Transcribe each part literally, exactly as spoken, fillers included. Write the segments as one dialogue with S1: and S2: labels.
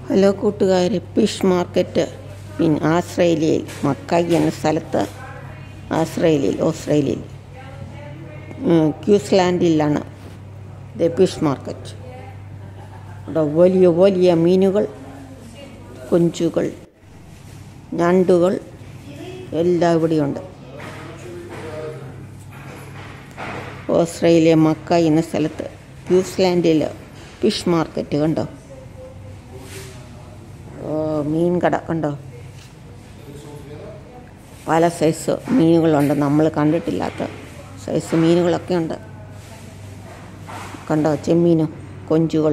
S1: Hello കൂട്ടുകാരെ, fish market പിന്നെ ആസ്ട്രേലിയയിൽ മക്കായി എന്ന സ്ഥലത്ത്, ആസ്ട്രേലിയയിൽ ഓസ്ട്രേലിയയിൽ ക്യൂസ്ലാൻഡിലാണ് ഇത് ഫിഷ് മാർക്കറ്റ്. ഇവിടെ വലിയ വലിയ മീനുകൾ, കൊഞ്ചുകൾ, ഞണ്ടുകൾ എല്ലാം ഇവിടെയുണ്ട്. ഓസ്ട്രേലിയ മക്കായി എന്ന സ്ഥലത്ത് ക്യൂസ്ലാൻഡിൽ ഫിഷ് മാർക്കറ്റ് കണ്ടോ. മീൻ കട കണ്ടോ. പല സൈസ് മീനുകളുണ്ട്, നമ്മൾ കണ്ടിട്ടില്ലാത്ത സൈസ് മീനുകളൊക്കെ ഉണ്ട് കണ്ടോ. ചെമ്മീനും കൊഞ്ചുകൾ,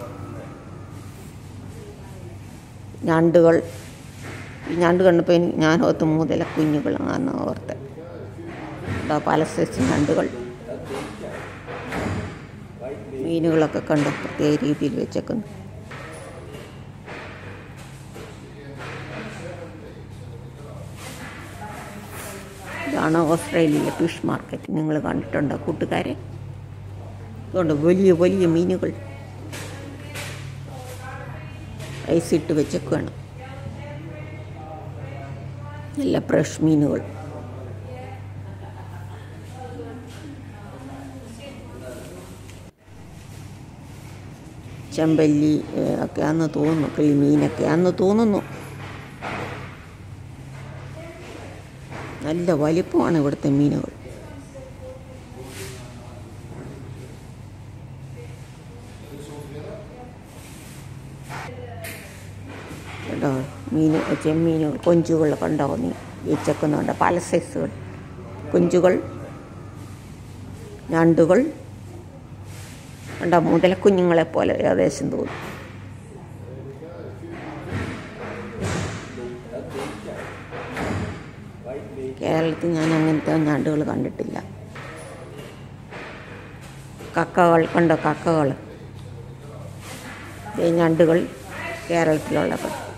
S1: ഞണ്ടുകൾ. ഈ ഞണ്ട് കണ്ടപ്പോൾ എനിക്ക് ഞാൻ ഓർത്ത് മുതല കുഞ്ഞുകളാണെന്ന് ഓർത്ത്. കണ്ടോ പല സൈസ് ഞണ്ടുകൾ, മീനുകളൊക്കെ കണ്ടോ പ്രത്യേക രീതിയിൽ വെച്ചേക്കുന്നു. ഇതാണ് ഓസ്ട്രേലിയയിലെ ഫിഷ് മാർക്കറ്റ്. നിങ്ങൾ കണ്ടിട്ടുണ്ടോ കൂട്ടുകാരെ? അതുകൊണ്ട് വലിയ വലിയ മീനുകൾ ഐസിട്ട് വെച്ചേക്കാണ്. നല്ല ഫ്രഷ് മീനുകൾ. ചെമ്പല്ലി ഒക്കെ ആണെന്ന് തോന്നുന്നു, കിളിമീനൊക്കെ ആണെന്ന് തോന്നുന്നു. നല്ല വലിപ്പമാണ് ഇവിടുത്തെ മീനുകൾ. കേട്ടോ മീൻ, ചെമ്മീനുകൾ, കൊഞ്ചുകൾ കണ്ടോ നീ വെച്ചേക്കുന്നുണ്ട്. പല സൈസുകൾ കൊഞ്ചുകൾ, ഞണ്ടുകൾ കണ്ടോ. മുതലക്കുഞ്ഞുങ്ങളെ പോലെ ഏകദേശം തോന്നും. കേരളത്തിൽ ഞാൻ അങ്ങനത്തെ ഞണ്ടുകൾ കണ്ടിട്ടില്ല. കക്കകൾ കണ്ടോ, കക്കകൾ. ഞണ്ടുകൾ കേരളത്തിലുള്ളത്.